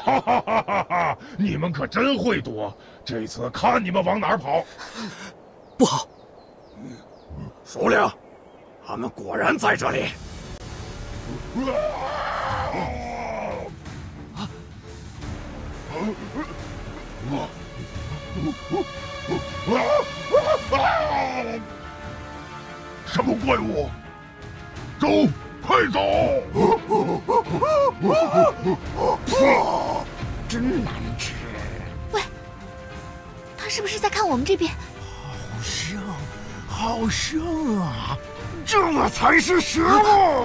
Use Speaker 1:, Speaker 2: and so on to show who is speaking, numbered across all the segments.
Speaker 1: 哈哈哈哈哈！你们可真会躲，这次看你们往哪儿跑！
Speaker 2: 不好，
Speaker 3: 首领，他们果然在这里。
Speaker 1: 什么怪物？走，快走！
Speaker 3: 真难吃。
Speaker 4: 喂，他是不是在看我们这边？
Speaker 3: 好香啊！这才是食物。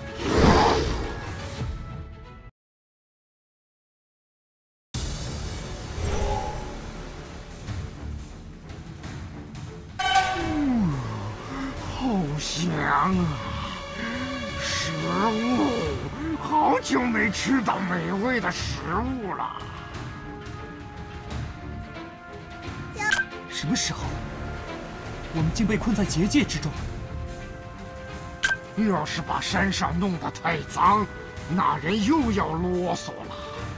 Speaker 3: 好香啊！食物，好久没吃到美味的食物了。
Speaker 2: 什么时候？我们竟被困在结界之中。
Speaker 3: 要是把山上弄得太脏，那人又要啰嗦了。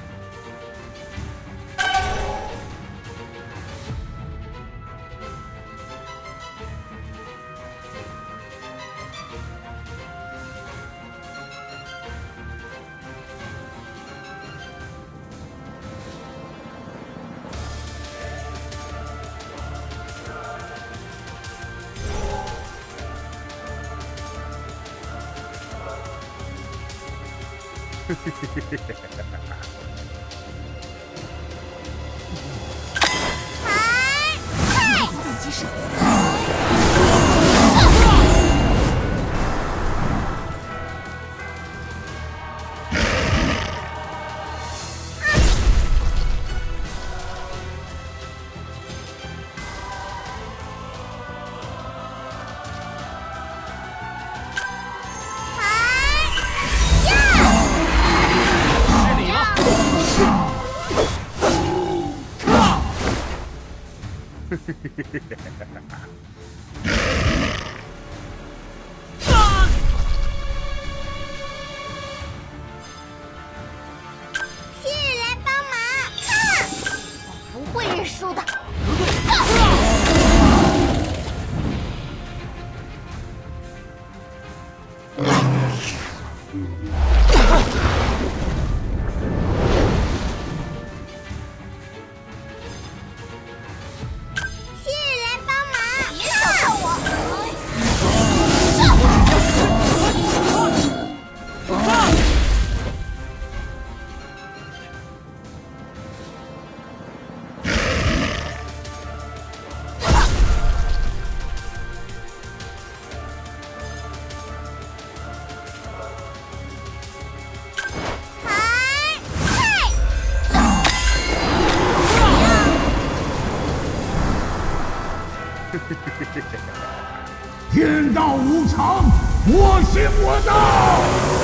Speaker 4: 击手。
Speaker 5: 新人来帮忙！
Speaker 4: 我不会认输的。
Speaker 1: 天道无常，我行我道。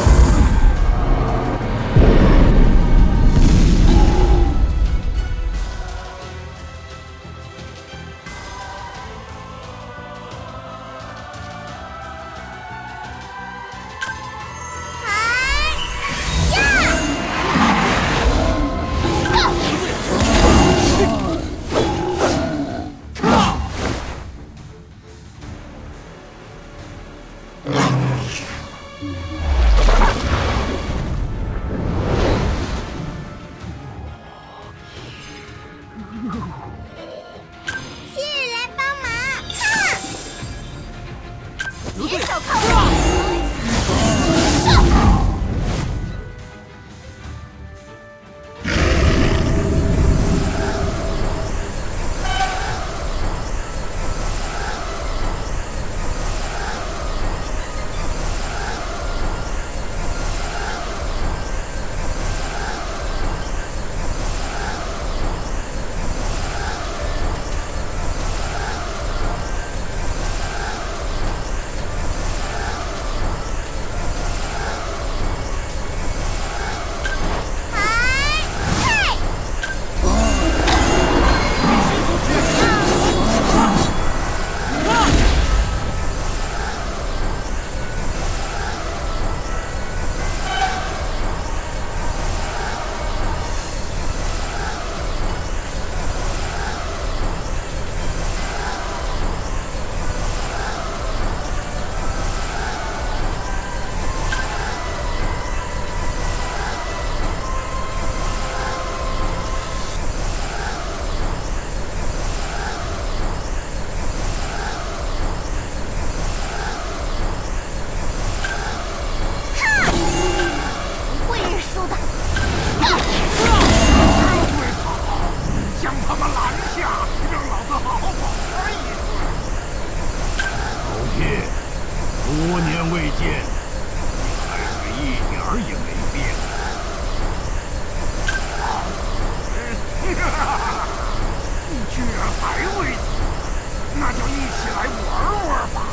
Speaker 3: 还未死，那就一起来玩玩吧。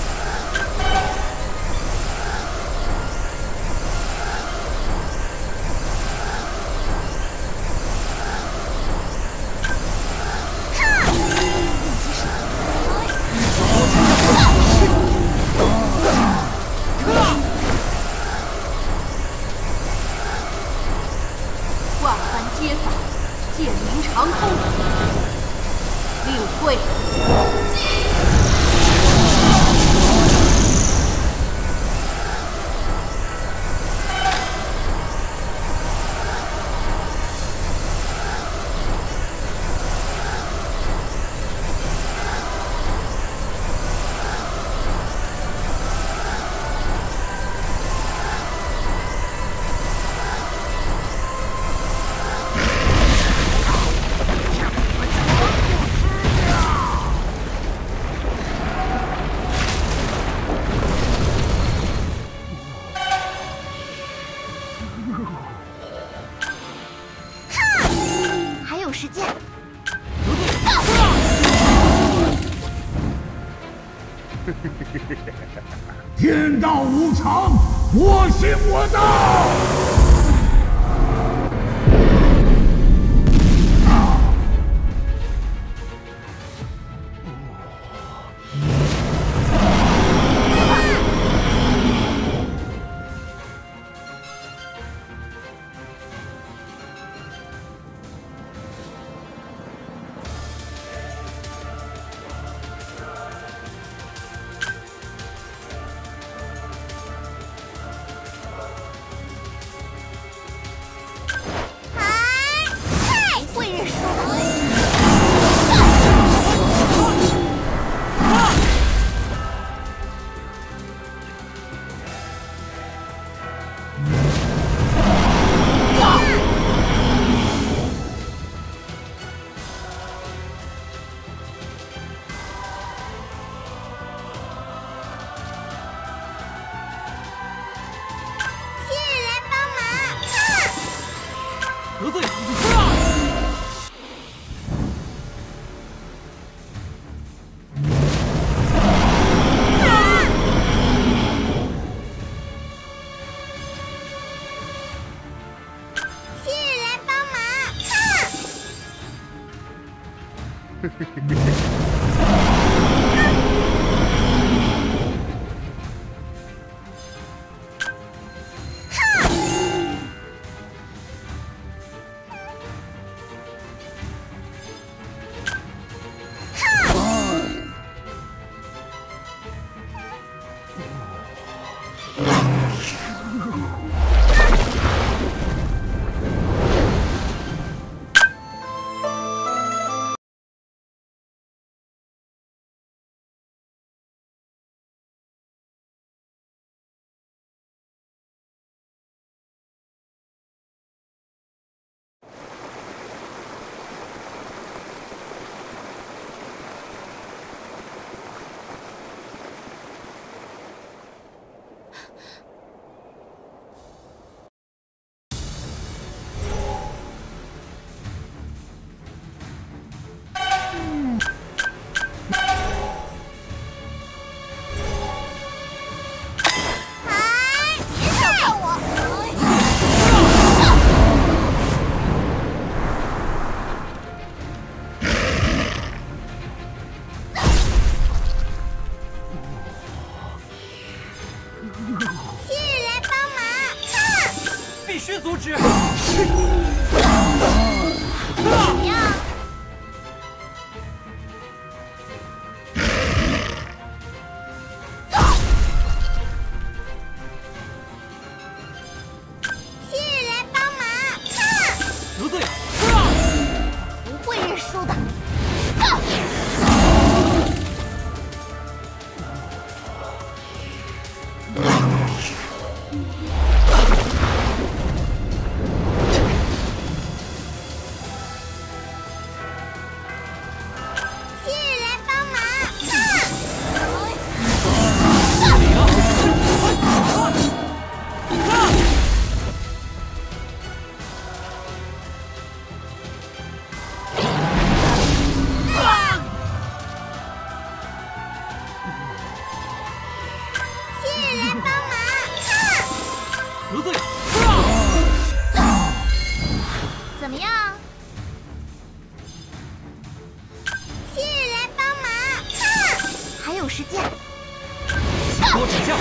Speaker 6: 万般皆法，剑鸣长空，领会。
Speaker 4: 还有时间。
Speaker 1: 天道无常，我行我道。
Speaker 4: 不会认输。
Speaker 5: 谢人来帮忙！
Speaker 2: 得罪。
Speaker 5: 谢人来帮忙！
Speaker 4: 时间。
Speaker 2: 请多指教。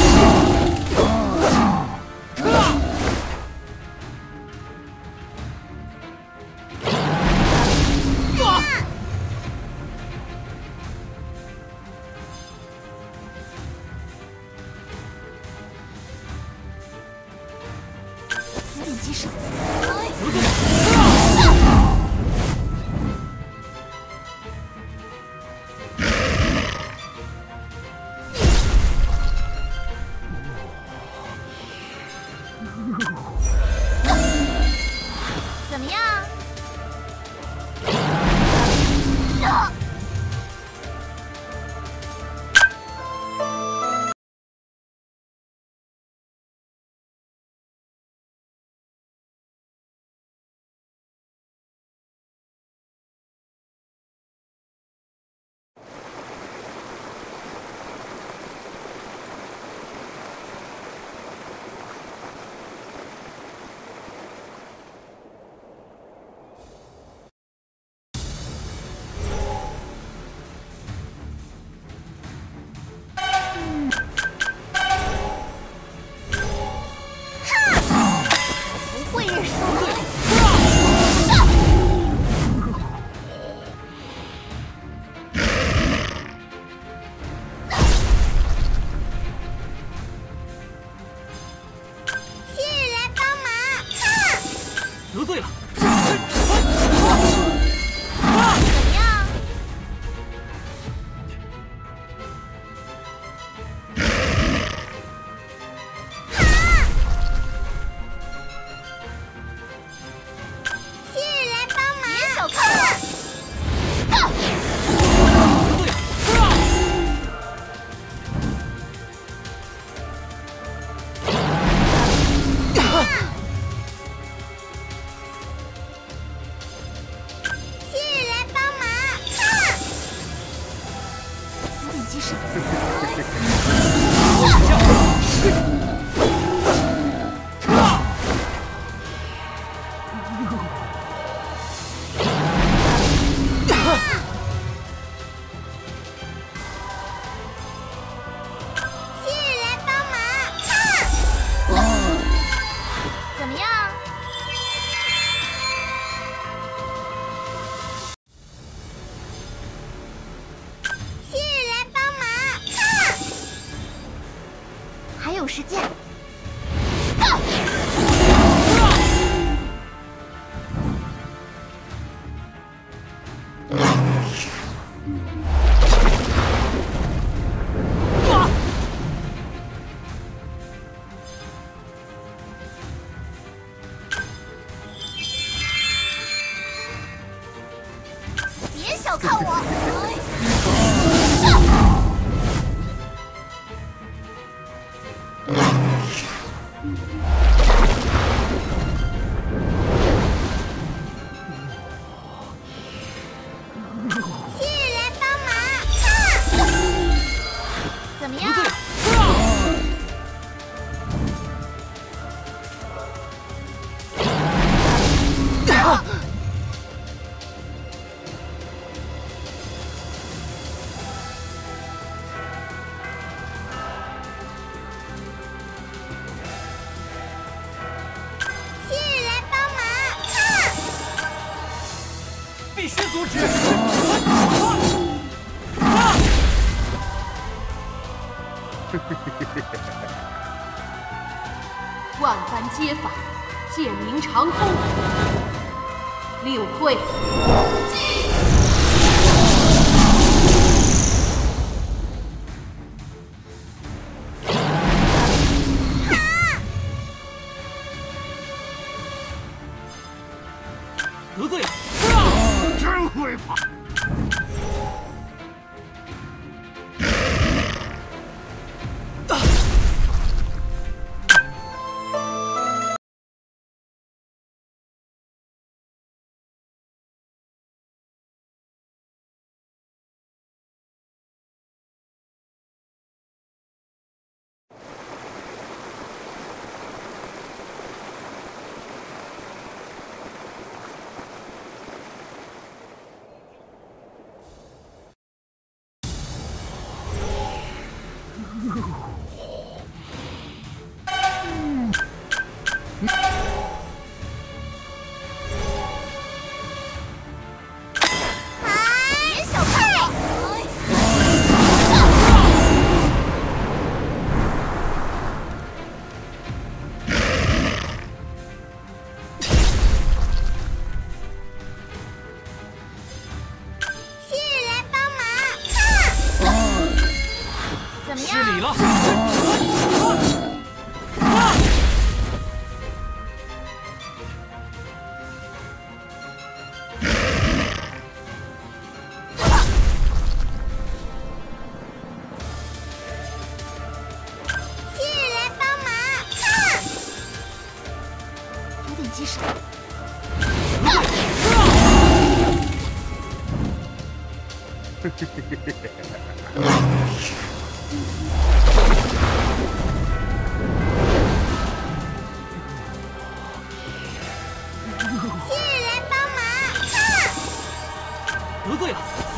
Speaker 4: 有点棘手。
Speaker 2: 得罪。
Speaker 4: 怎么样？不会认输。
Speaker 5: 谢谢来帮忙。
Speaker 2: 得罪了。
Speaker 4: 怎么样？
Speaker 5: 谢谢来帮忙。
Speaker 4: 别小看我。
Speaker 5: 谢谢来帮忙。
Speaker 4: 有点棘手。
Speaker 2: 多指教。
Speaker 5: 谢谢来帮忙。
Speaker 4: 怎么样？
Speaker 5: 谢谢来帮忙。
Speaker 4: 还有时间。别小看我。
Speaker 5: 谢谢来帮忙。
Speaker 4: 怎么样？
Speaker 5: 谢谢来帮忙。
Speaker 2: 必须阻止。
Speaker 6: 万般皆法，剑鸣长空。领会。
Speaker 2: 得罪了。
Speaker 3: 真会跑。
Speaker 2: 得罪了。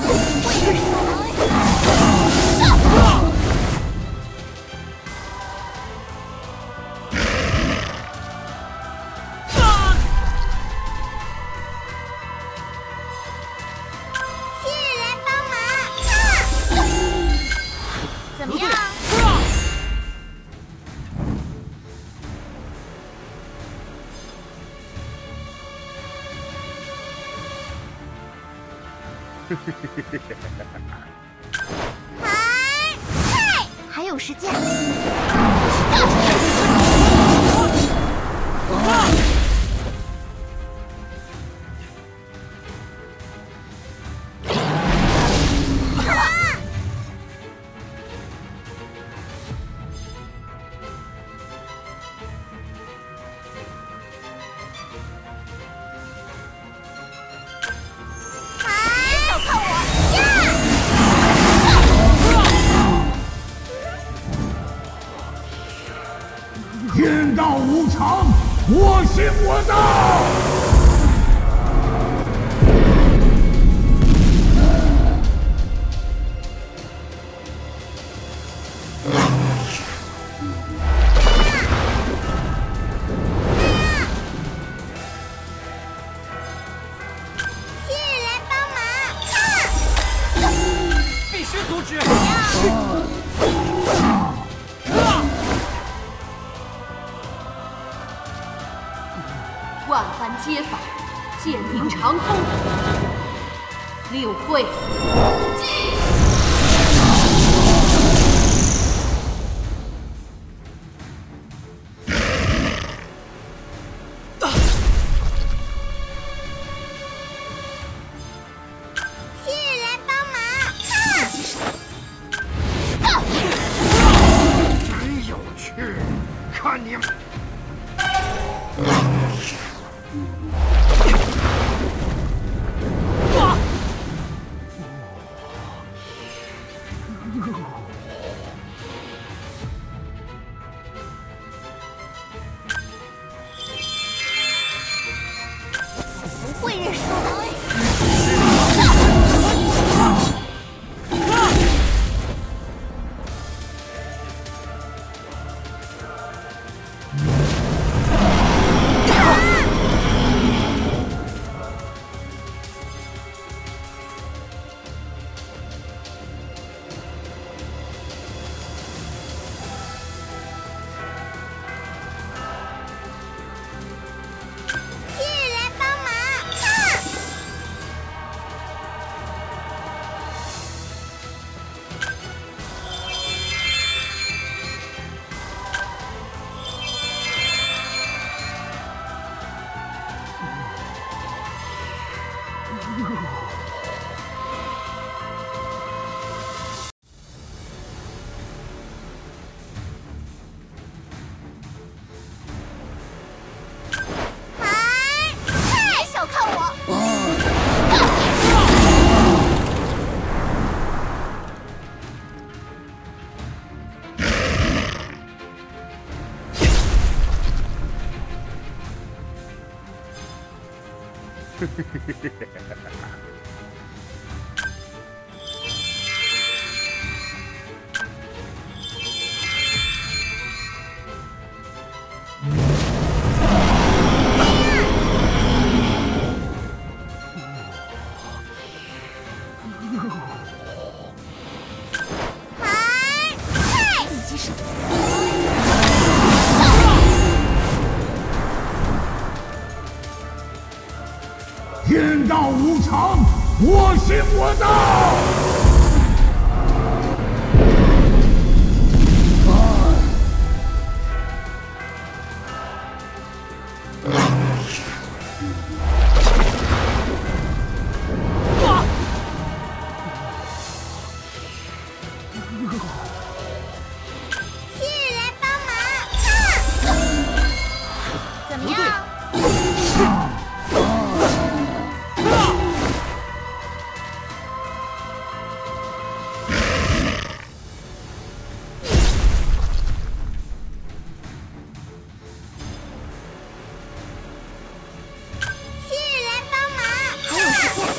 Speaker 5: 怎么样？
Speaker 4: 还有时间。
Speaker 1: 天道无常，我行我道。
Speaker 2: 必须阻止！
Speaker 6: 万般皆法，剑鸣长空。领会。
Speaker 3: 真有趣，看你们。
Speaker 5: 不会认输的。
Speaker 1: 常，我行我道。
Speaker 5: 谢人来帮忙，
Speaker 4: 怎么样？
Speaker 5: 谢人来帮忙，
Speaker 4: 还有时间。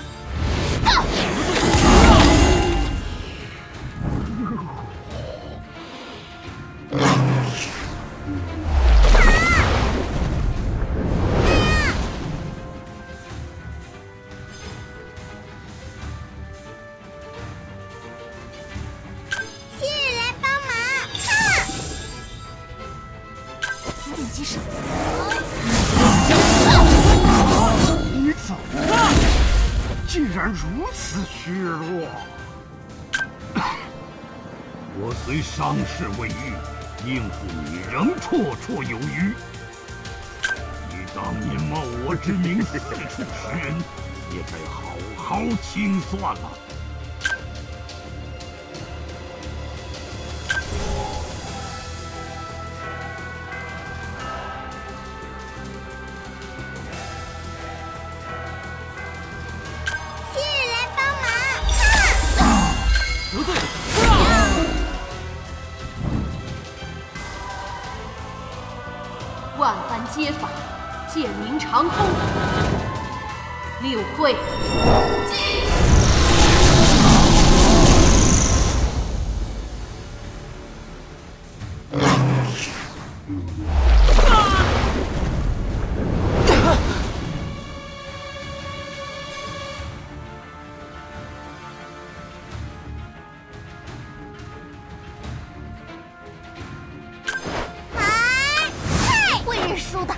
Speaker 5: 谢人来帮忙，
Speaker 4: 有点棘手。
Speaker 3: 你怎么了？竟然如此虚弱！
Speaker 1: 我虽伤势未愈，应付你仍绰绰有余。你当年冒我之名四处识人，也该好好清算了。
Speaker 5: 谢人来帮忙，
Speaker 2: 得罪了。
Speaker 6: 万般皆法，剑鸣长空。领会。
Speaker 4: 会认输的。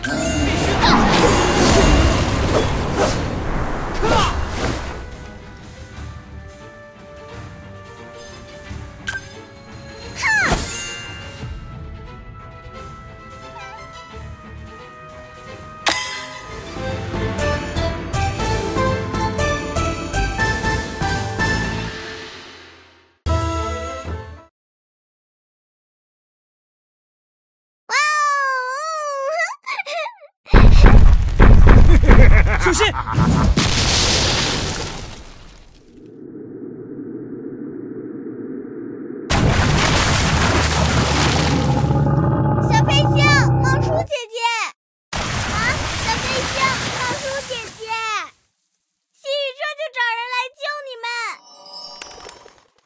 Speaker 2: 小心！
Speaker 5: 小飞象，梦初姐姐，小飞象，梦初姐姐，新宇这就找人来救你们。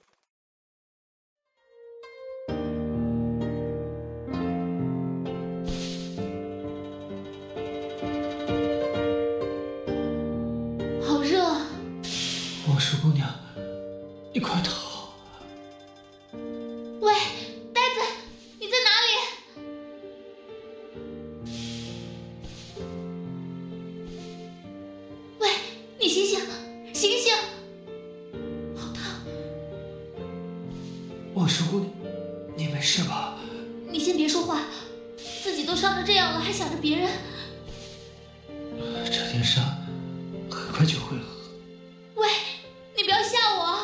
Speaker 6: 好热啊！
Speaker 2: 望舒姑娘，你快逃！
Speaker 6: 喂，呆子，你在哪里？喂，你醒醒，醒醒！好烫！
Speaker 2: 望舒姑娘，你没事吧？
Speaker 6: 你先别说话，自己都伤成这样了，还想着别人。
Speaker 2: 这点伤很快就会好。
Speaker 6: 喂，你不要吓我！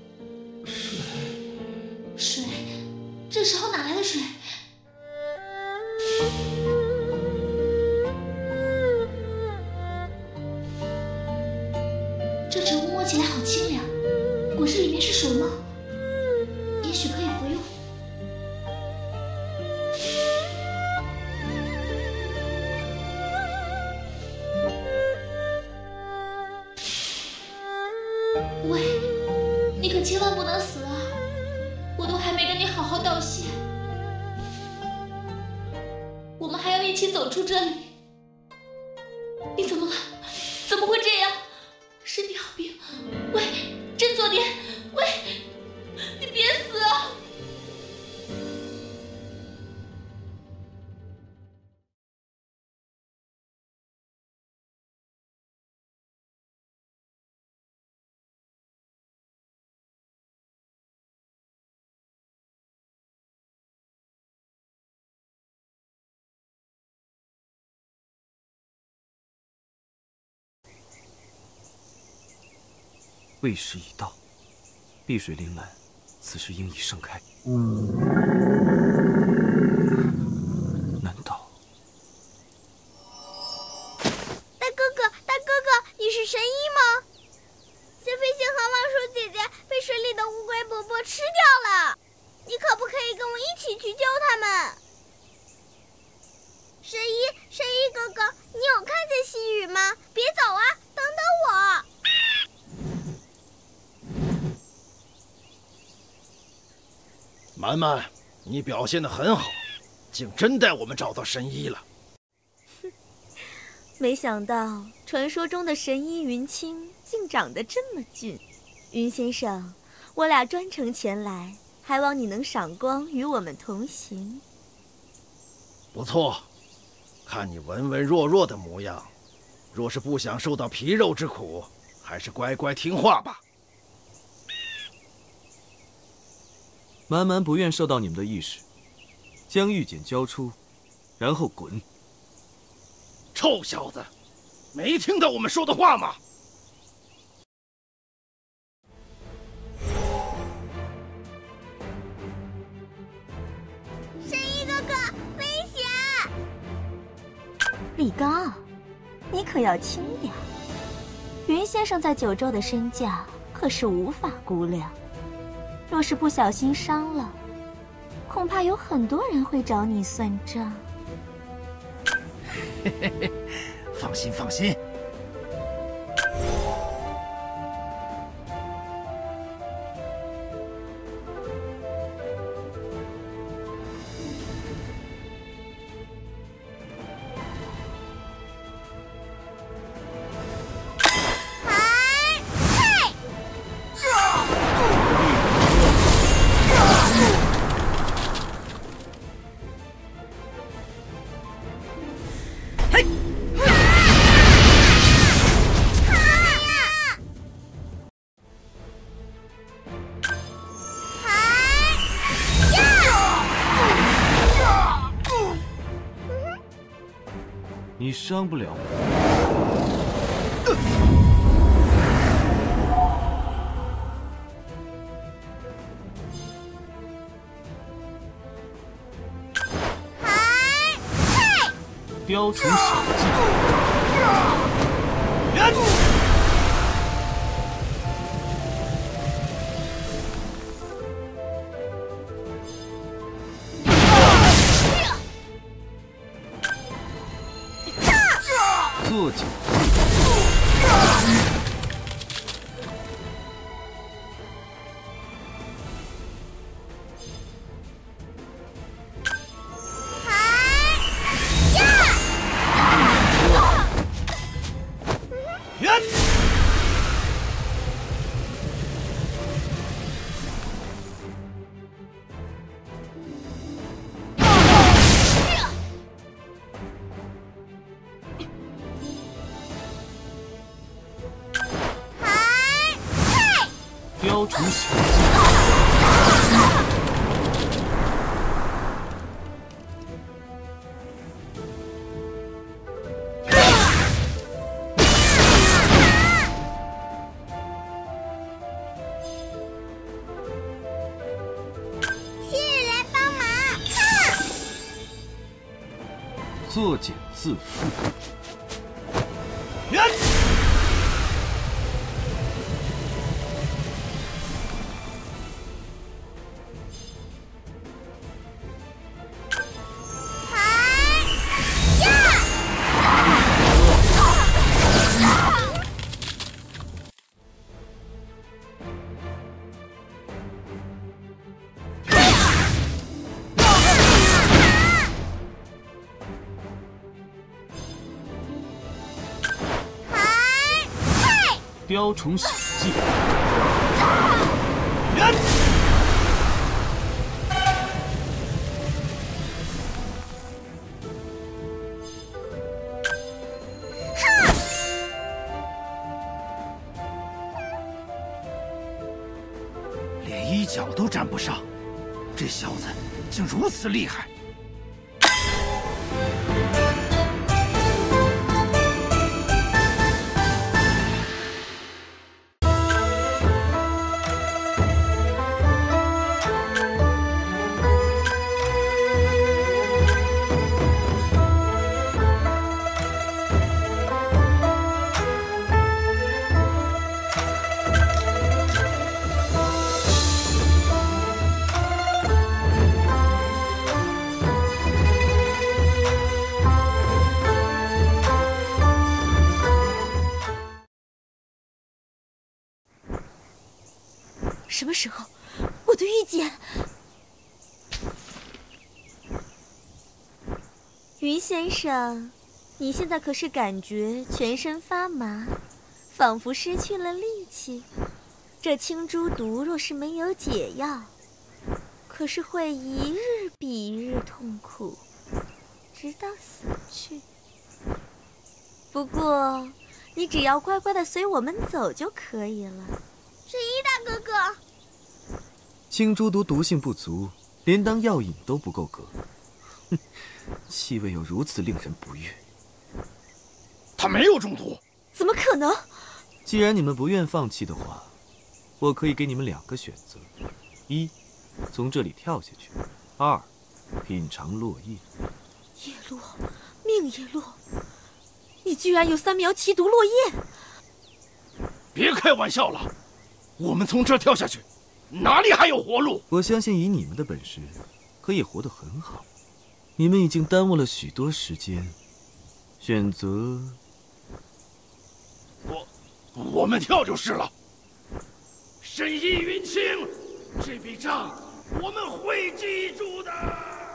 Speaker 6: 水，这时候哪来的水？这植物摸起来好清凉，果实里面是水吗？也许可以服用。喂，你可千万不能死啊！我都还没跟你好好道谢，我们还要一起走出这里。你怎么了？怎么会这样？身体好病，喂，振作点，喂，你别死啊！
Speaker 2: 未时已到，碧水铃兰此时应已盛开。难道
Speaker 5: 大哥哥，你是神医吗？小飞仙和望舒姐姐被水里的乌龟伯伯吃掉了，你可不可以跟我一起去救他们？神医哥哥，你有看见西雨吗？别走啊，等等我。
Speaker 7: 满满，你表现得很好，竟真带我们找到神医了。
Speaker 8: 没想到传说中的神医云清竟长得这么俊。云先生，我俩专程前来，还望你能赏光，与我们同行。
Speaker 7: 不错，看你文文弱弱的模样，若是不想受到皮肉之苦，还是乖乖听话吧。
Speaker 2: 满满不愿受到你们的意识，将玉简交出，然后滚。
Speaker 7: 臭小子，没听到我们说的话吗？
Speaker 5: 神医哥哥，危险！
Speaker 8: 李刚，你可要轻点。云先生在九州的身价可是无法估量，若是不小心伤了，恐怕有很多人会找你算账。
Speaker 3: 嘿嘿嘿，放心放心。
Speaker 2: 你伤不了我。雕虫小技。坐井雕虫小技。
Speaker 5: 谢谢来帮忙。
Speaker 2: 作茧自缚。雕虫小技。
Speaker 3: 连一脚都沾不上，这小子竟如此厉害！
Speaker 4: 什么时候，我的玉简？
Speaker 8: 云先生，你现在可是感觉全身发麻，仿佛失去了力气。这青珠毒若是没有解药，可是会一日比一日痛苦，直到死去。不过，你只要乖乖的随我们走就可以了。
Speaker 5: 神医大哥哥，
Speaker 2: 青珠毒毒性不足，连当药引都不够格。哼，气味又如此令人不悦。
Speaker 7: 他没有中毒，
Speaker 4: 怎么可能？
Speaker 2: 既然你们不愿放弃的话，我可以给你们2个选择：一，从这里跳下去；二，品尝落叶。
Speaker 4: 叶落，命也落。你居然有3苗奇毒落叶！
Speaker 7: 别开玩笑了，我们从这儿跳下去，哪里还有活路？
Speaker 2: 我相信以你们的本事，可以活得很好。你们已经耽误了许多时间，选择……
Speaker 7: 我们跳就是了。神医云清，这笔账我们会记住的。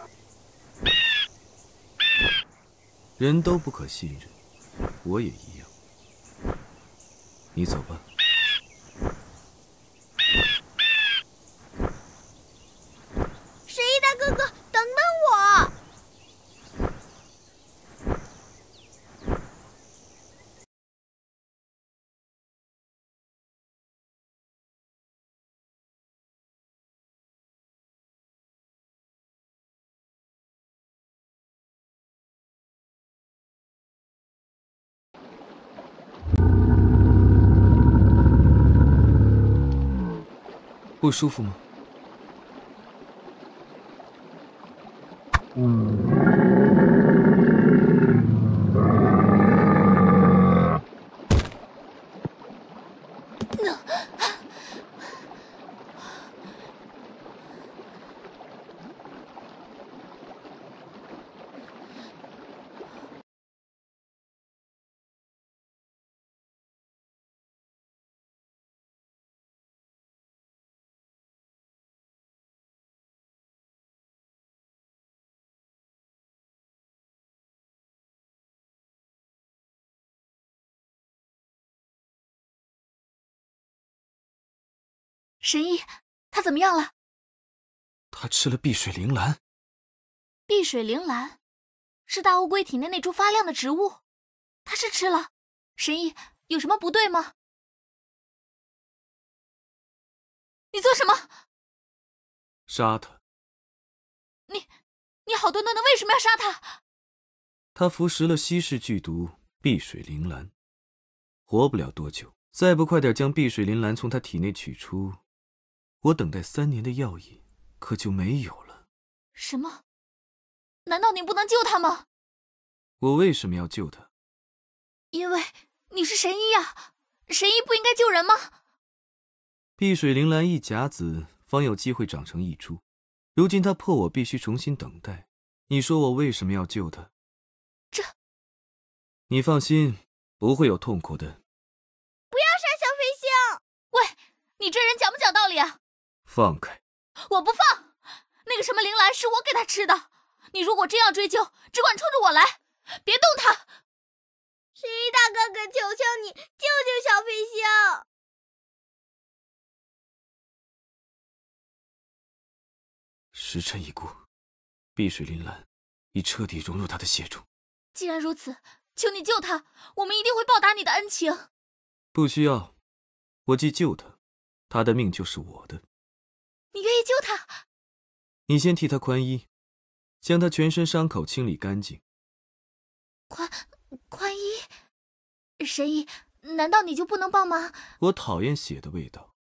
Speaker 2: 人都不可信任，我也一样。你走吧。
Speaker 5: 神医大哥哥，等等我！
Speaker 2: 不舒服吗？
Speaker 4: 神医，他怎么样了？
Speaker 2: 他吃了碧水铃兰。
Speaker 4: 碧水铃兰是大乌龟体内那株发亮的植物，他是吃了。神医，有什么不对吗？你做什么？
Speaker 2: 杀他！
Speaker 4: 你好端端的为什么要杀他？
Speaker 2: 他服食了稀释剧毒碧水铃兰，活不了多久。再不快点将碧水铃兰从他体内取出，我等待3年的药引可就没有了。
Speaker 4: 什么？难道你不能救他吗？
Speaker 2: 我为什么要救他？
Speaker 4: 因为你是神医啊！神医不应该救人吗？
Speaker 2: 碧水铃兰一甲子方有机会长成一株，如今他迫我必须重新等待。你说我为什么要救他？你放心，不会有痛苦的。
Speaker 5: 不要杀小飞星！
Speaker 4: 喂，你这人讲不讲道理啊？
Speaker 2: 放开！
Speaker 4: 我不放！那个什么铃兰是我给他吃的，你如果真要追究，只管冲着我来，别动他！
Speaker 5: 神医大哥哥，求求你，救救小飞星！
Speaker 2: 时辰已过，碧水铃兰已彻底融入他的血中。
Speaker 4: 既然如此，求你救他，我们一定会报答你的恩情。
Speaker 2: 不需要，我既救他，他的命就是我的。
Speaker 4: 你愿意救他？
Speaker 2: 你先替他宽衣，将他全身伤口清理干净。
Speaker 4: 宽衣？神医，难道你就不能帮忙？
Speaker 2: 我讨厌血的味道。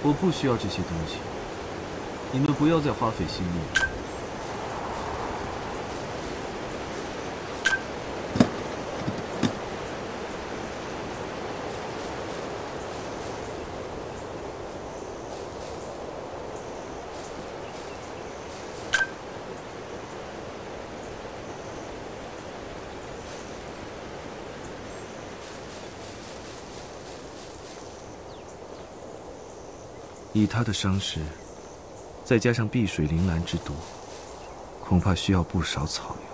Speaker 2: 我不需要这些东西，你们不要再花费心力了。以他的伤势，再加上碧水铃兰之毒，恐怕需要不少草药。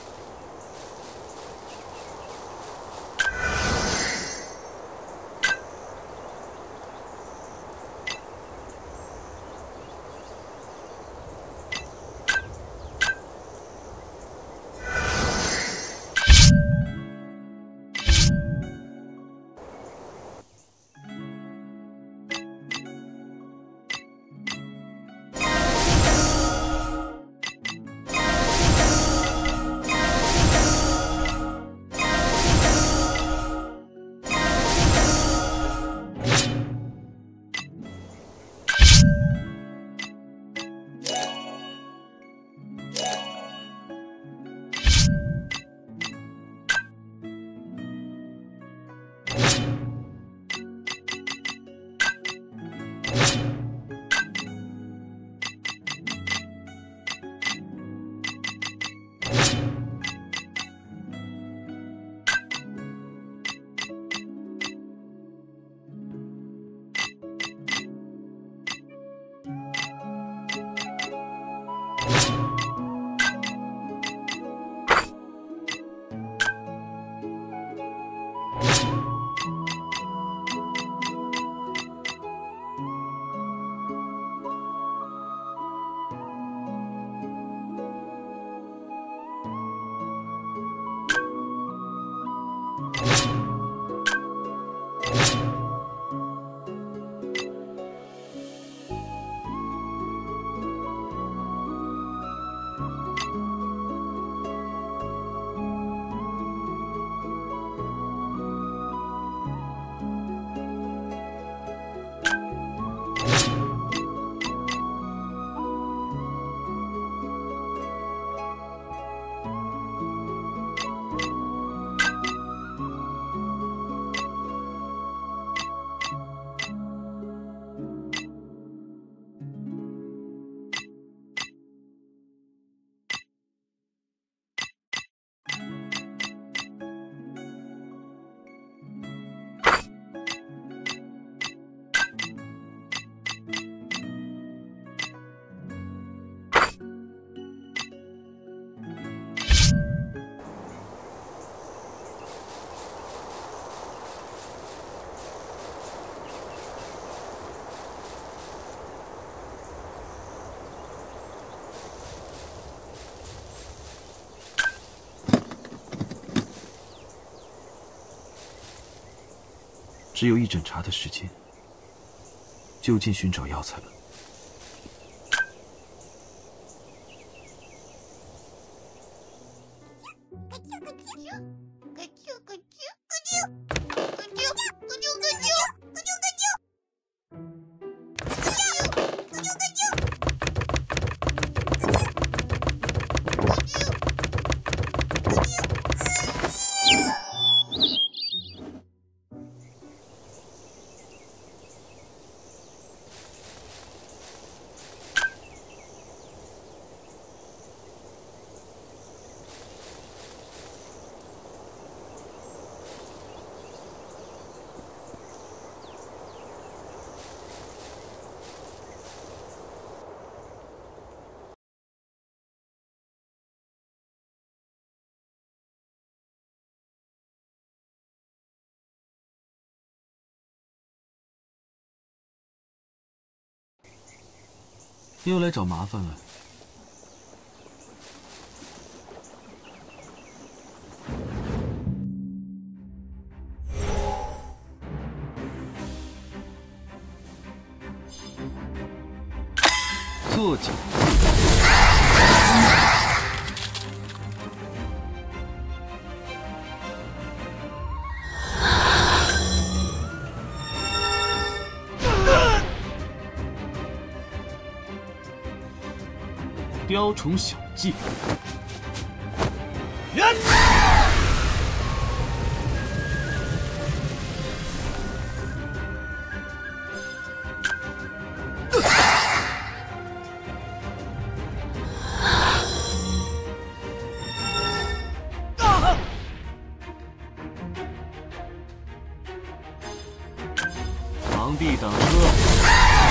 Speaker 2: 只有一整茶的时间，就近寻找药材了。又来找麻烦了。坐脚。 雕虫小技。螳臂挡车。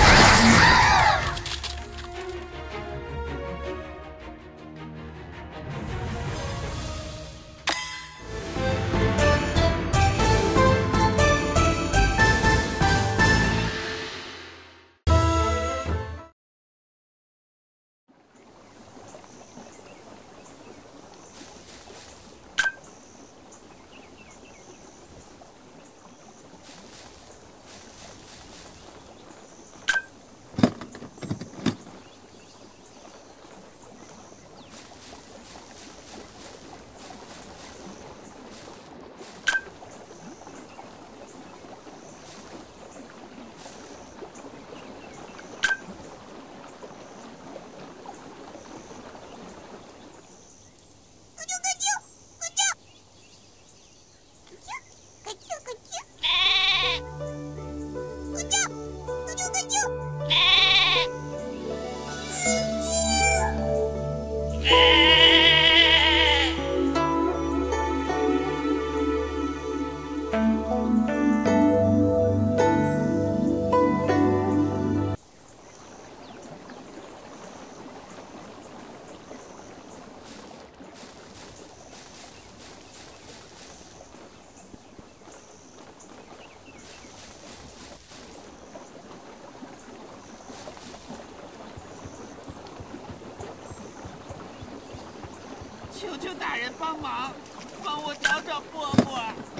Speaker 9: 求求大人帮忙，帮我找找伯伯。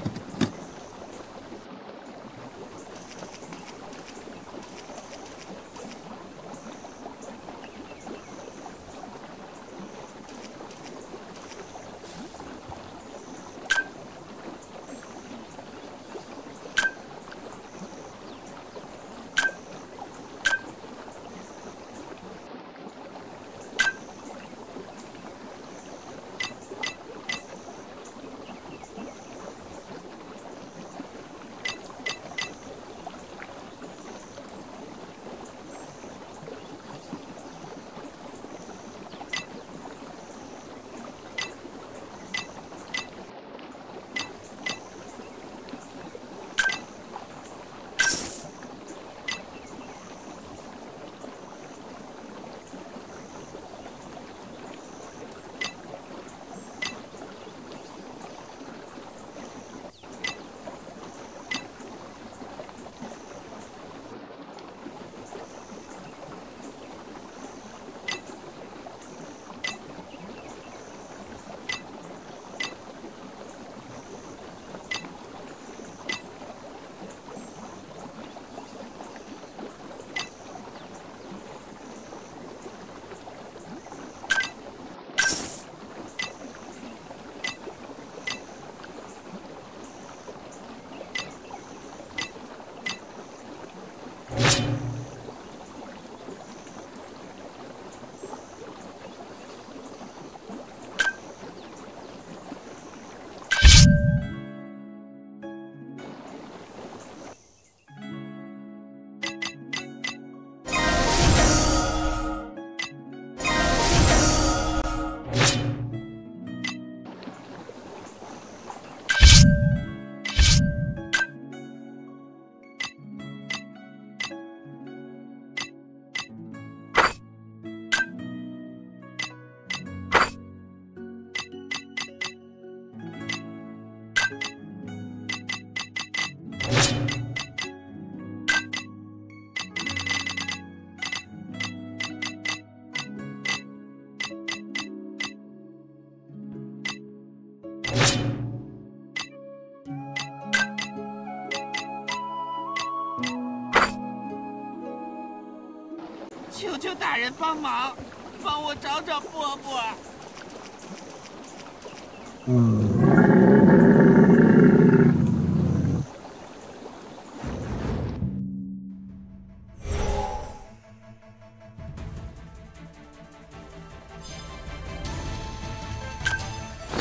Speaker 9: 求求大人帮忙，帮我找找伯伯。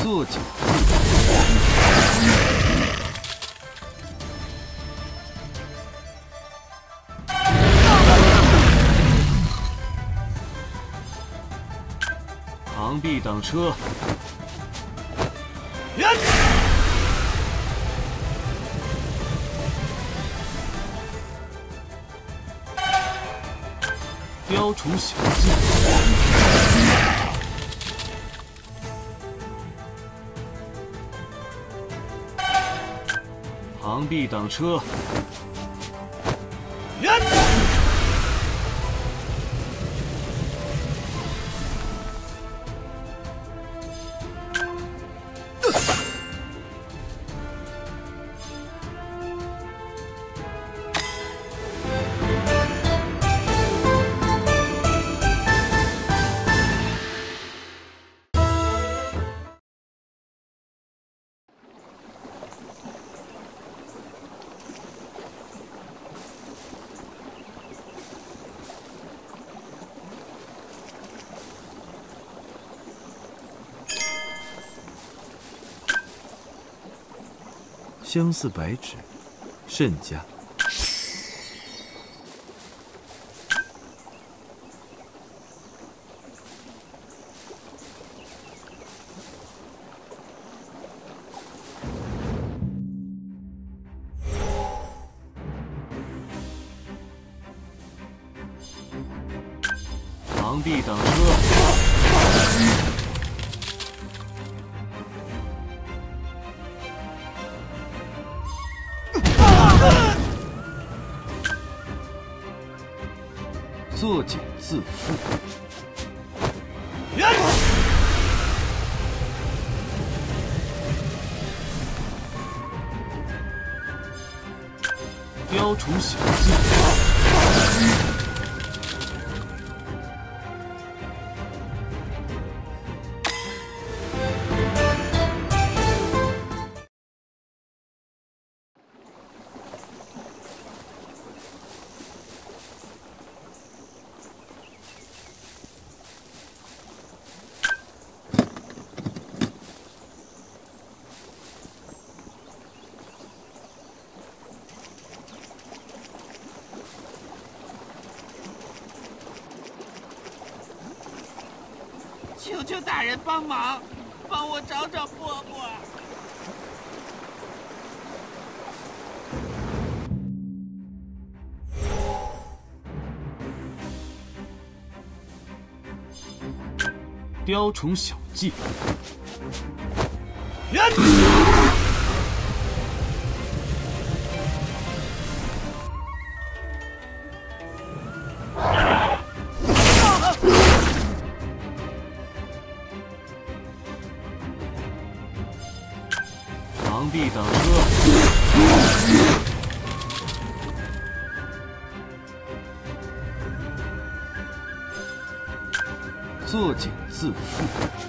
Speaker 2: 坐井螳臂挡车，雕虫小技，螳臂挡车，相似白纸，甚佳。螳臂挡车。 作茧自缚，雕虫小技，
Speaker 9: 求求大人帮忙，帮我找找伯伯。
Speaker 2: 雕虫小技，螳臂挡车，作茧自缚，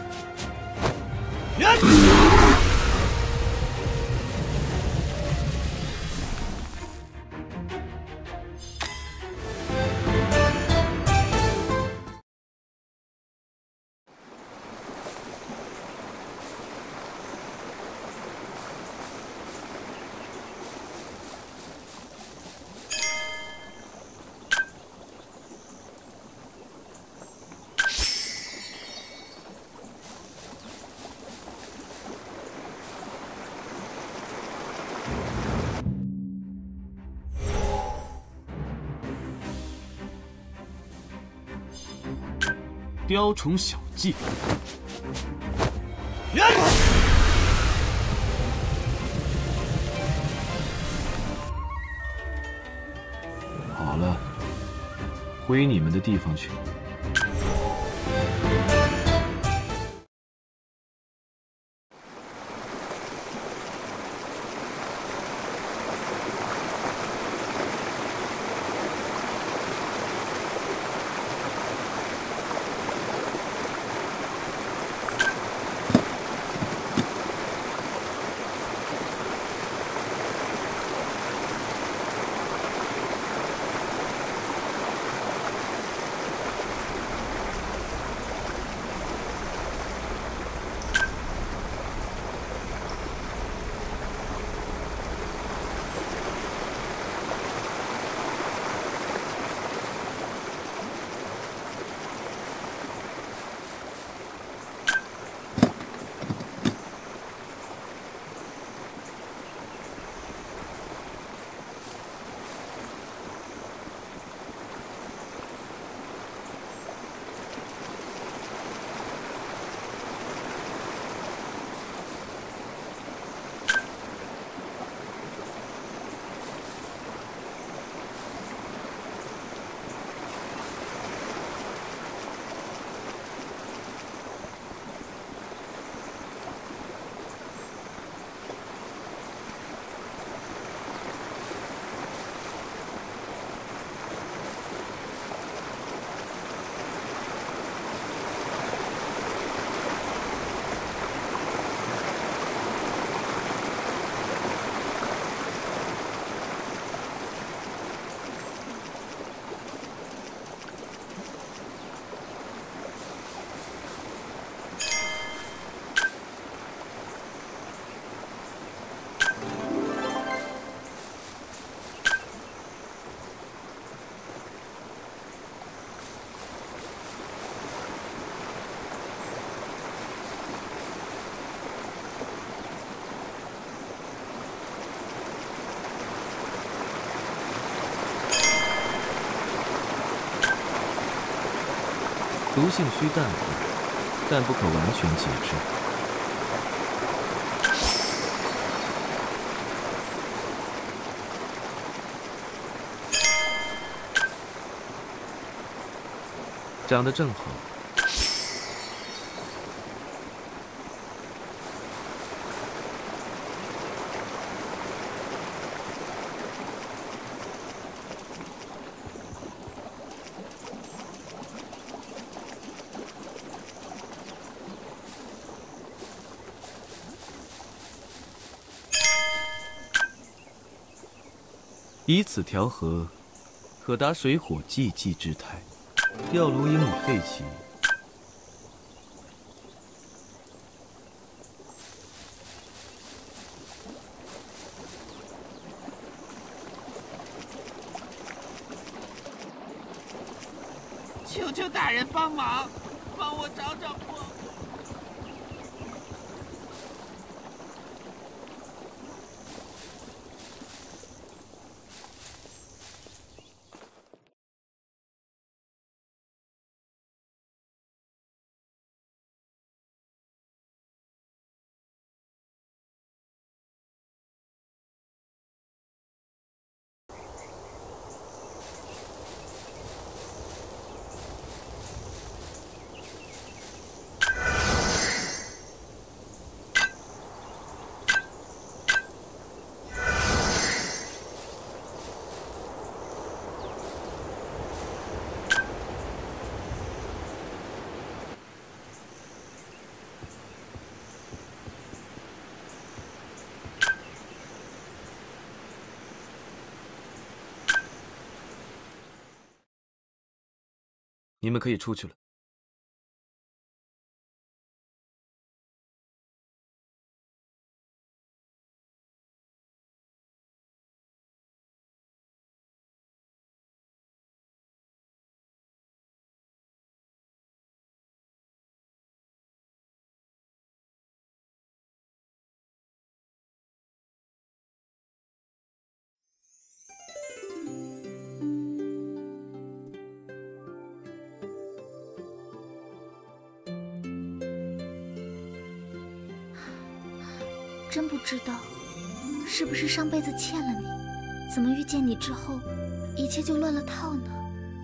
Speaker 2: 雕虫小技，好了，回你们的地方去。 毒性需淡化，但不可完全解制。长得正好。以此调和，可达水火既济之态。吊炉应已废弃。
Speaker 9: 求求大人帮忙，帮我找找伯伯。
Speaker 2: 你们可以出去了。
Speaker 4: 真不知道，是不是上辈子欠了你？怎么遇见你之后，一切就乱了套呢？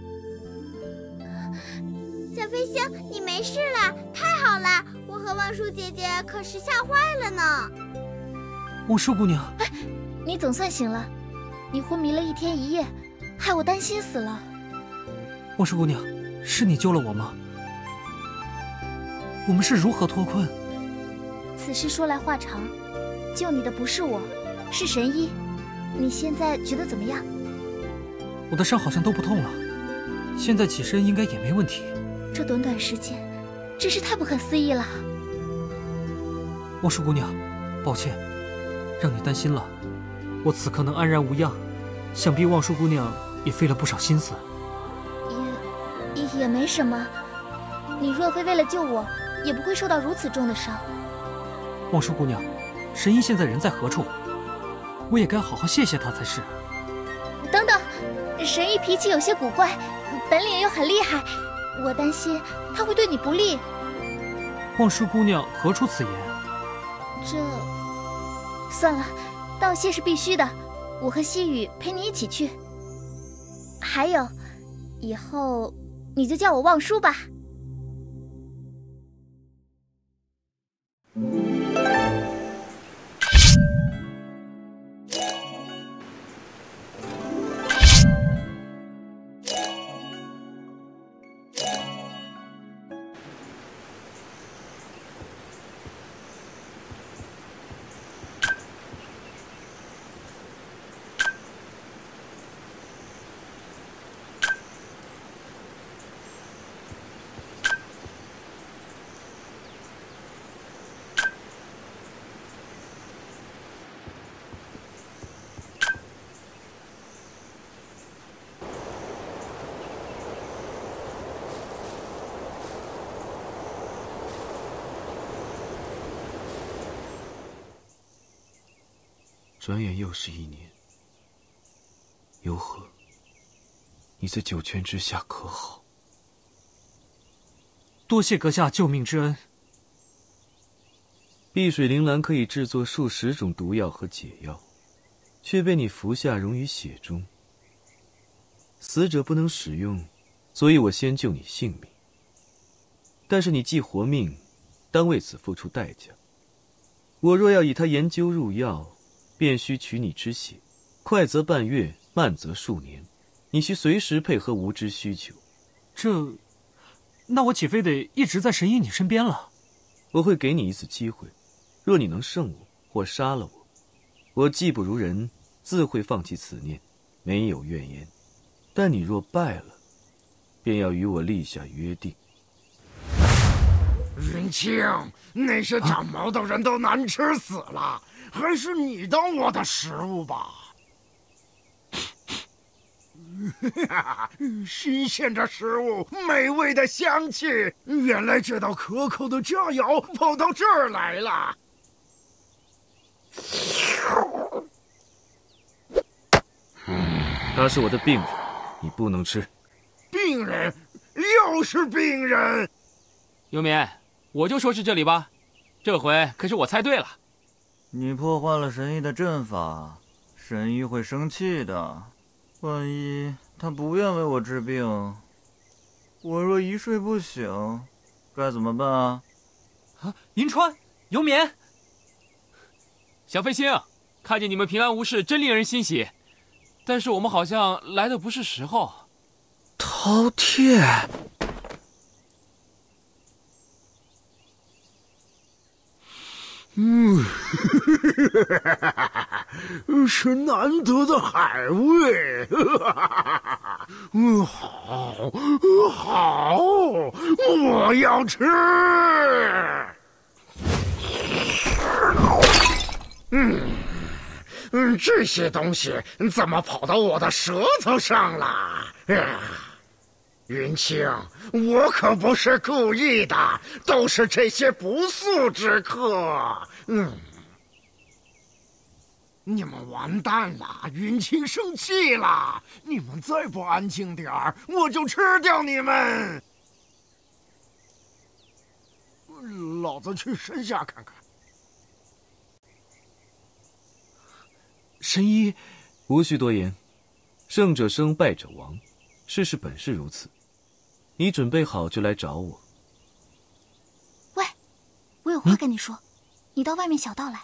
Speaker 5: 小飞星，你没事了，太好了！我和望舒姐姐可是吓坏了呢。
Speaker 10: 望舒姑娘，
Speaker 4: 哎，你总算醒了。你昏迷了一天一夜，害我担心死了。
Speaker 10: 望舒姑娘，是你救了我吗？我们是如何脱困？
Speaker 4: 此事说来话长，救你的不是我，是神医。你现在觉得怎么样？
Speaker 10: 我的伤好像都不痛了，现在起身应该也没问题。
Speaker 4: 这短短时间，真是太不可思议了。
Speaker 10: 望舒姑娘，抱歉，让你担心了。我此刻能安然无恙，想必望舒姑娘也费了不少心思。
Speaker 4: 也没什么，你若非为了救我，也不会受到如此重的伤。
Speaker 10: 望舒姑娘，神医现在人在何处？我也该好好谢谢他才是。
Speaker 4: 等等，神医脾气有些古怪，本领又很厉害，我担心他会对你不利。
Speaker 10: 望舒姑娘何出此言？
Speaker 4: 这算了，道谢是必须的，我和西雨陪你一起去。还有，以后你就叫我望舒吧。
Speaker 2: 转眼又是1年，游河，你在九泉之下可好？
Speaker 10: 多谢阁下救命之恩。
Speaker 2: 碧水灵兰可以制作数十种毒药和解药，却被你服下溶于血中。死者不能使用，所以我先救你性命。但是你既活命，当为此付出代价。我若要以它研究入药，便需取你之血，快则半月，慢则数年。你需随时配合吾之需求。
Speaker 10: 那我岂非得一直在神医你身边了？
Speaker 2: 我会给你一次机会，若你能胜我或杀了我，我技不如人，自会放弃此念，没有怨言。但你若败了，便要与我立下约定。
Speaker 3: 云清，那些长毛的人都难吃死了，还是你当我的食物吧。新鲜的食物，美味的香气，原来这道可口的佳肴跑到这儿来了。
Speaker 2: 他是我的病人，你不能吃。
Speaker 3: 病人，又是病人。
Speaker 11: 幽冥，我就说是这里吧，这回可是我猜对了。
Speaker 12: 你破坏了神医的阵法，神医会生气的。万一他不愿为我治病，我若一睡不醒，该怎么办啊？
Speaker 10: 银川，幽冥，
Speaker 11: 小飞星，看见你们平安无事，真令人欣喜。但是我们好像来的不是时候。
Speaker 2: 饕餮。
Speaker 3: 是难得的海味。好，我要吃。这些东西怎么跑到我的舌头上了？云清，我可不是故意的，都是这些不速之客。你们完蛋了，云清生气了，你们再不安静点儿，我就吃掉你们。老子去山下看看。
Speaker 10: 神医，
Speaker 2: 无需多言，胜者生，败者亡，世事本是如此。你准备好就来找我。
Speaker 4: 喂，我有话跟你说，你到外面小道来。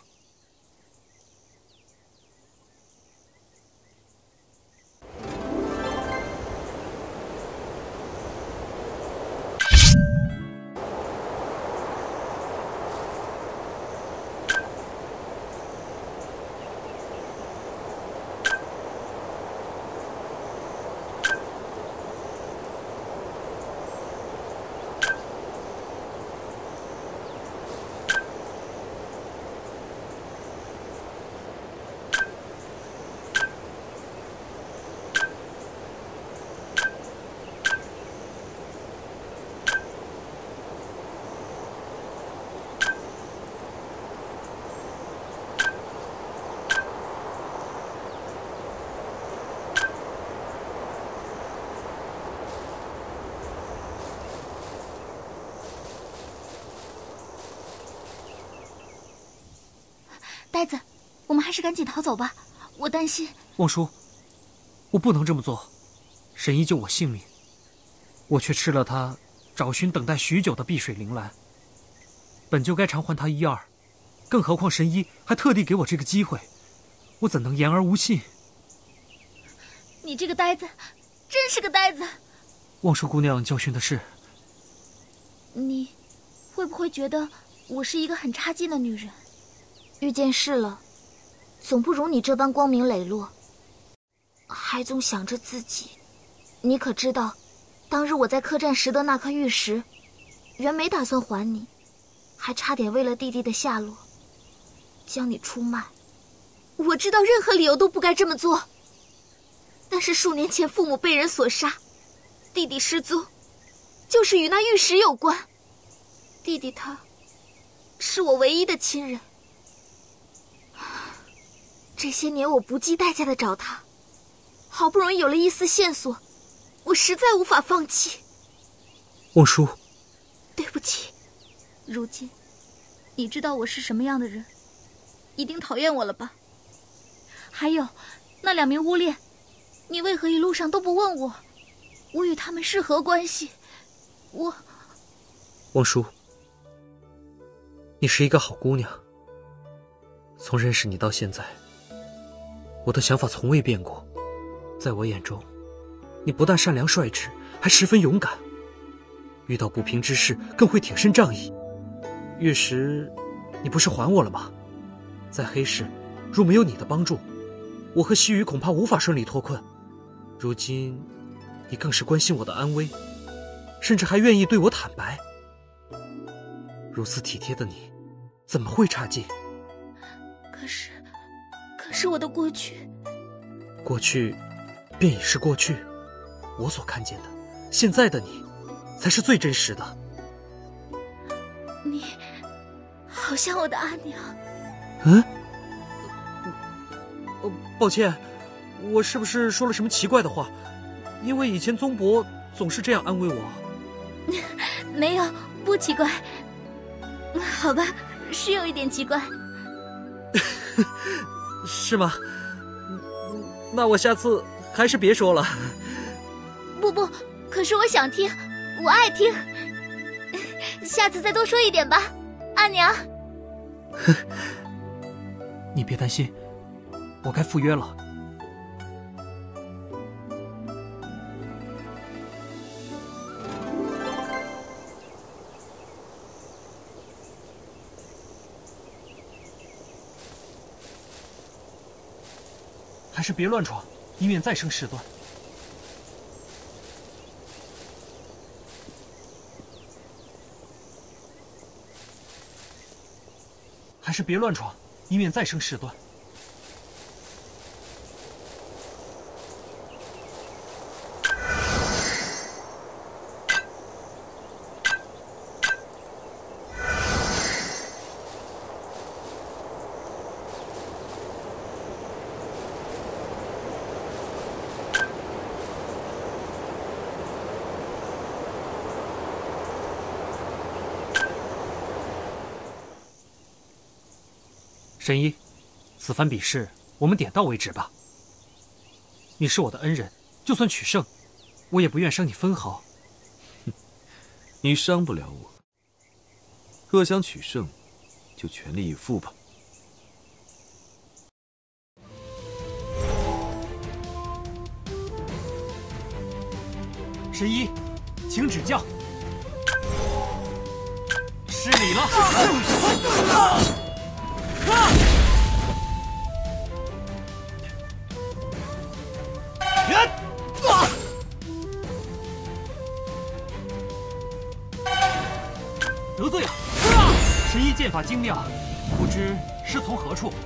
Speaker 4: 呆子，我们还是赶紧逃走吧，我担心。
Speaker 10: 望叔，我不能这么做。神医救我性命，我却吃了他找寻等待许久的碧水灵兰，本就该偿还他一二，更何况神医还特地给我这个机会，我怎能言而无信？
Speaker 4: 你这个呆子，真是个呆子。
Speaker 10: 望叔姑娘教训的是，
Speaker 4: 你会不会觉得我是一个很差劲的女人？遇见事了，总不如你这般光明磊落，还总想着自己。你可知道，当日我在客栈拾得那颗玉石，原没打算还你，还差点为了弟弟的下落，将你出卖。我知道任何理由都不该这么做，但是数年前父母被人所杀，弟弟失踪，就是与那玉石有关。弟弟他，是我唯一的亲人。这些年我不计代价的找他，好不容易有了一丝线索，我实在无法放弃。
Speaker 10: 望叔，
Speaker 4: 对不起。如今，你知道我是什么样的人，一定讨厌我了吧？还有，那2名巫猎，你为何一路上都不问我？我与他们是何关系？
Speaker 10: 王叔，你是一个好姑娘。从认识你到现在，我的想法从未变过。在我眼中，你不但善良率直，还十分勇敢。遇到不平之事，更会挺身仗义。月石，你不是还我了吗？在黑市，若没有你的帮助，我和西雨恐怕无法顺利脱困。如今，你更是关心我的安危，甚至还愿意对我坦白。如此体贴的你，怎么会差劲？
Speaker 4: 可是我的过去
Speaker 10: 便已是过去。我所看见的，现在的你，才是最真实的。
Speaker 4: 你好像我的阿娘。
Speaker 10: 抱歉，我是不是说了什么奇怪的话？因为以前宗伯总是这样安慰我。
Speaker 4: 没有，不奇怪。好吧，是有一点奇怪。
Speaker 10: 是吗？那我下次还是别说了。
Speaker 4: 不，可是我想听，我爱听。下次再多说一点吧，阿娘。
Speaker 10: 你别担心，我该赴约了。还是别乱闯，以免再生事端。还是别乱闯，以免再生事端。神医，此番比试我们点到为止吧。你是我的恩人，就算取胜，我也不愿伤你分毫。
Speaker 2: 你伤不了我。若想取胜，就全力以赴吧。
Speaker 10: 神医，请指教。失礼了。得罪了！神医剑法精妙，不知师从何处？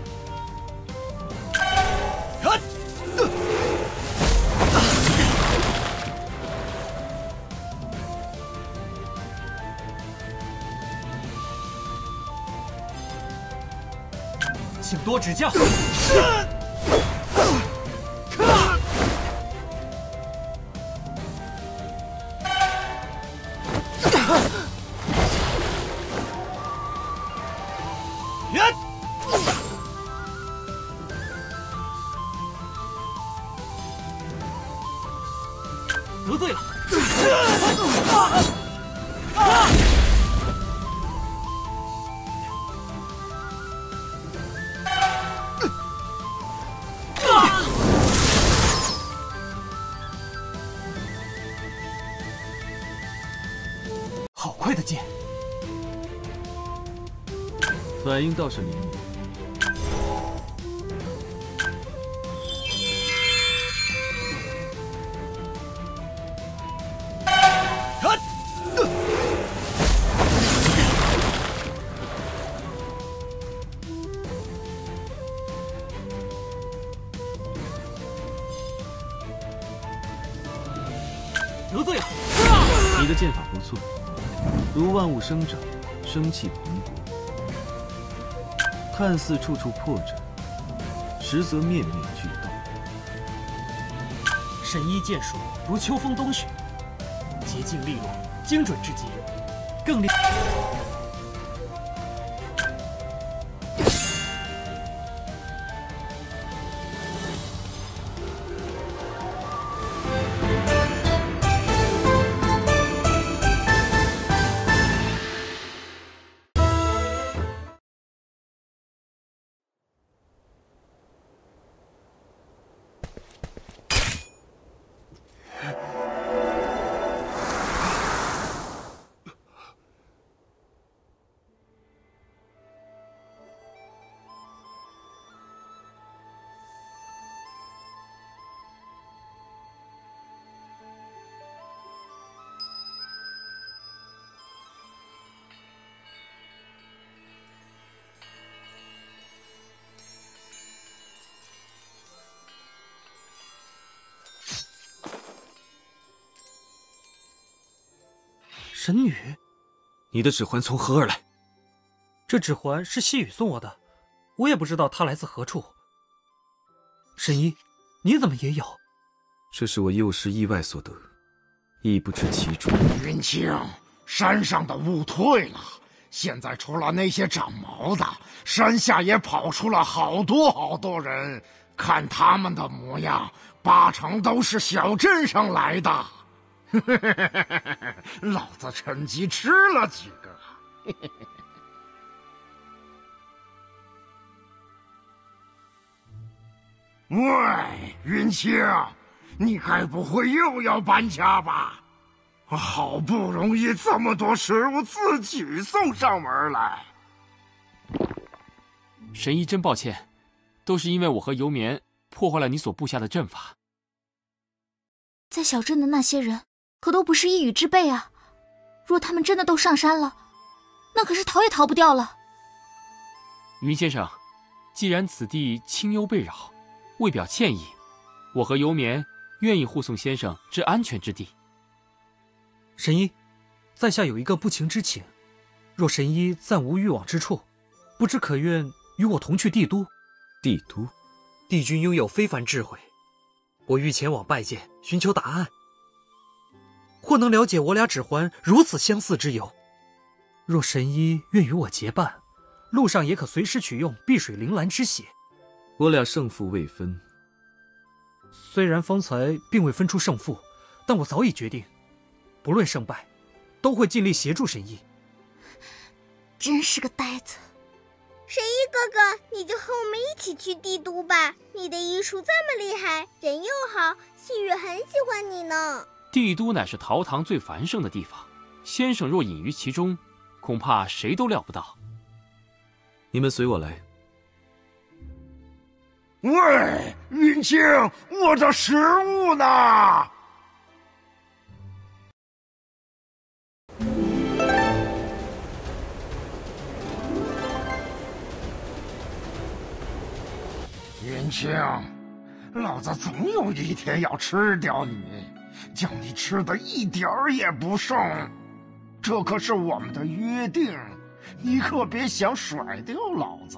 Speaker 10: 请多指教。得罪了！好快的剑！
Speaker 2: 反应倒是灵敏。
Speaker 10: 得罪了！
Speaker 2: 你的剑法不错，如万物生长，生气蓬勃，看似处处破绽，实则面面俱到。
Speaker 10: 神医剑术如秋风冬雪，洁净利落，精准至极。 更厉害。神女，
Speaker 2: 你的指环从何而来？
Speaker 10: 这指环是细雨送我的，我也不知道它来自何处。神医，你怎么也有？
Speaker 2: 这是我幼时意外所得，亦不知其主。
Speaker 3: 云清，山上的雾退了，现在除了那些长毛的，山下也跑出了好多人。看他们的模样，8成都是小镇上来的。老子趁机吃了几个。喂，云清，你该不会又要搬家吧？好不容易这么多食物自己送上门来。
Speaker 11: 神医真抱歉，都是因为我和游眠破坏了你所布下的阵法。
Speaker 4: 在小镇的那些人可都不是一羽之辈啊！若他们真的都上山了，那可是逃也逃不掉了。
Speaker 11: 云先生，既然此地清幽被扰，为表歉意，我和游眠愿意护送先生至安全之地。
Speaker 10: 神医，在下有一个不情之请，若神医暂无欲往之处，不知可愿与我同去帝都？
Speaker 2: 帝都，
Speaker 10: 帝君拥有非凡智慧，我欲前往拜见，寻求答案。或能了解我俩指环如此相似之由。若神医愿与我结伴，路上也可随时取用碧水铃兰之血。
Speaker 2: 我俩胜负未分。
Speaker 10: 虽然方才并未分出胜负，但我早已决定，不论胜败，都会尽力协助神医。
Speaker 4: 真是个呆子。
Speaker 5: 神医哥哥，你就和我们一起去帝都吧。你的医术这么厉害，人又好，细雨很喜欢你呢。
Speaker 11: 帝都乃是桃堂最繁盛的地方，先生若隐于其中，恐怕谁都料不到。
Speaker 2: 你们随我来。
Speaker 3: 喂，云清，我的食物呢？云清，老子总有一天要吃掉你，叫你吃的一点儿也不剩。这可是我们的约定，你可别想甩掉老子。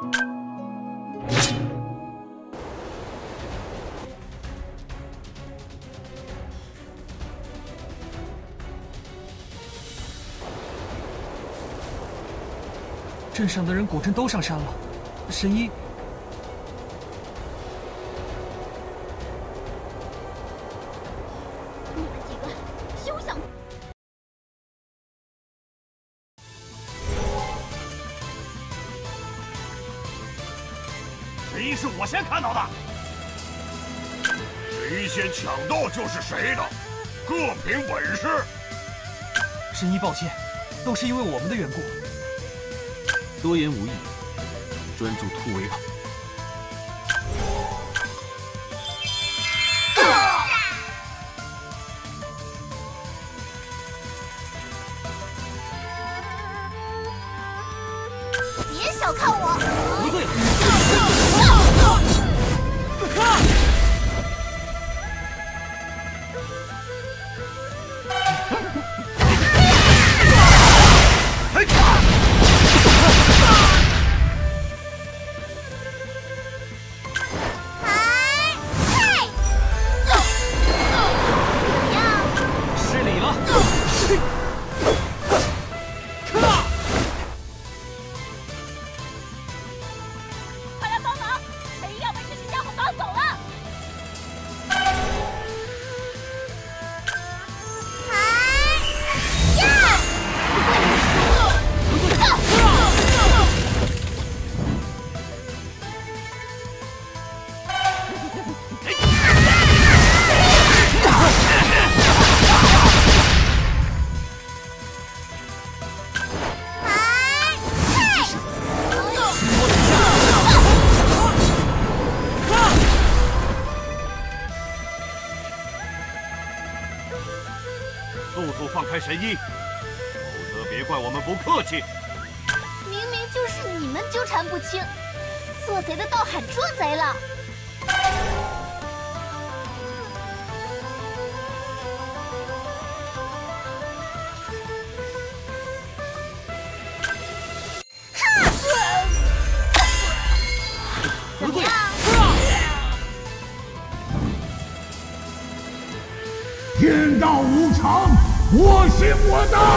Speaker 10: 镇上的人果真都上山了，神医。
Speaker 5: 你们几个休想！
Speaker 1: 神医是我先看到的，谁先抢到就是谁的，各凭本事。
Speaker 10: 神医，抱歉，都是因为我们的缘故。
Speaker 2: 多言无益，专注突围吧。
Speaker 5: 别小看我！
Speaker 10: 不对。
Speaker 1: 速速放开神医，否则别怪我们不客气。
Speaker 5: 明明就是你们纠缠不清，做贼的倒喊捉贼了。
Speaker 10: 不对。
Speaker 1: 天道无常，我行我道。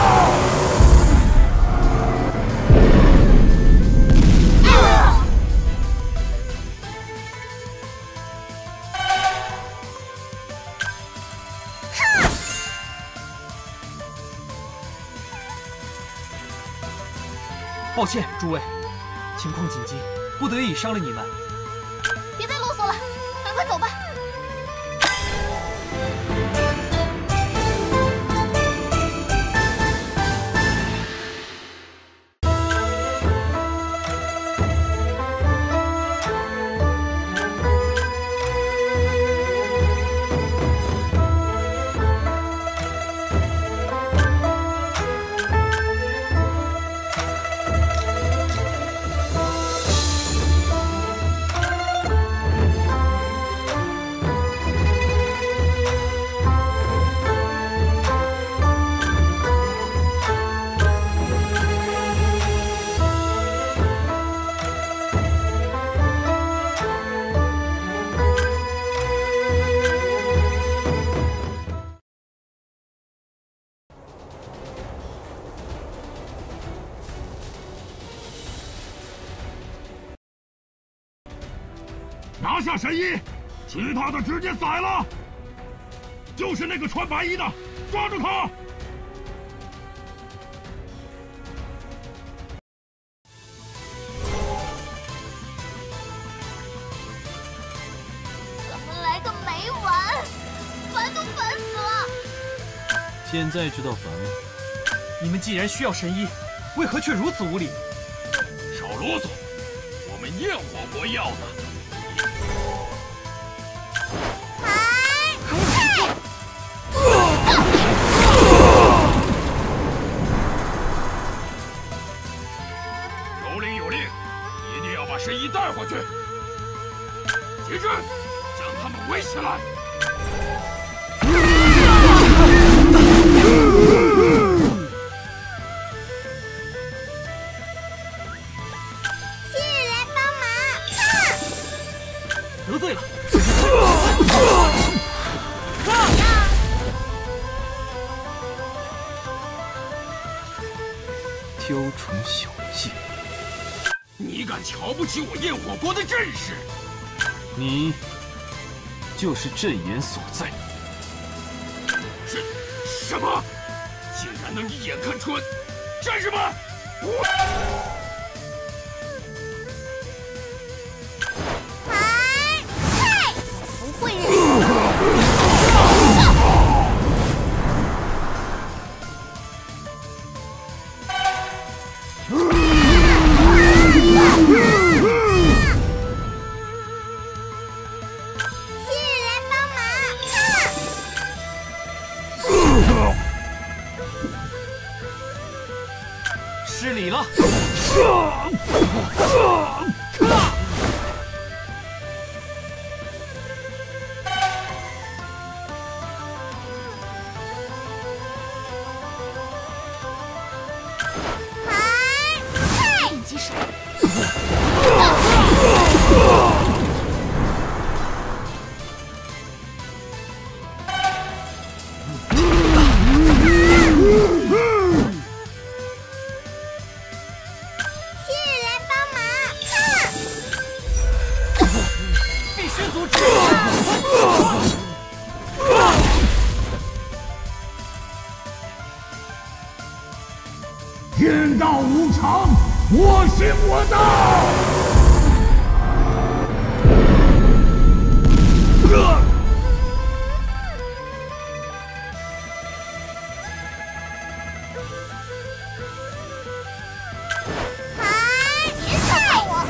Speaker 10: 抱歉，诸位，情况紧急，不得已伤了你们。
Speaker 5: 别再啰嗦了，赶快走吧。
Speaker 1: 拿下神医，其他的直接宰了。就是那个穿白衣的，抓住他！
Speaker 5: 怎么来个没完？烦都烦死了！
Speaker 2: 现在知道烦了。
Speaker 10: 你们既然需要神医，为何却如此无礼？
Speaker 1: 少啰嗦，我们焰火国要的。 首领有令，一定要把神医带回去。集阵，将他们围起来。
Speaker 5: 新人来帮
Speaker 10: 得罪了。
Speaker 2: 雕虫小技，
Speaker 1: 你敢瞧不起我焰火国的阵势？
Speaker 2: 你就是阵眼所在。
Speaker 1: 什么？竟然能一眼看穿！战士们，
Speaker 5: 不会认输。
Speaker 2: 失礼了。
Speaker 5: 应急手。
Speaker 1: 天道无常，我行我道。
Speaker 5: 别踩我！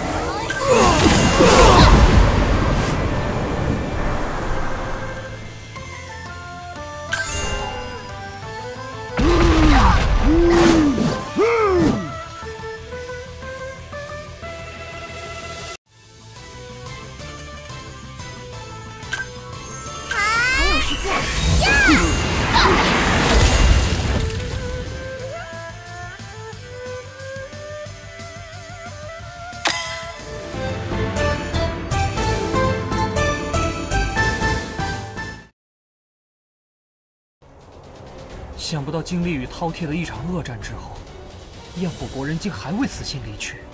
Speaker 5: 还有时间。
Speaker 10: 想不到经历与饕餮的一场恶战之后，焰火国人竟还未死心离去。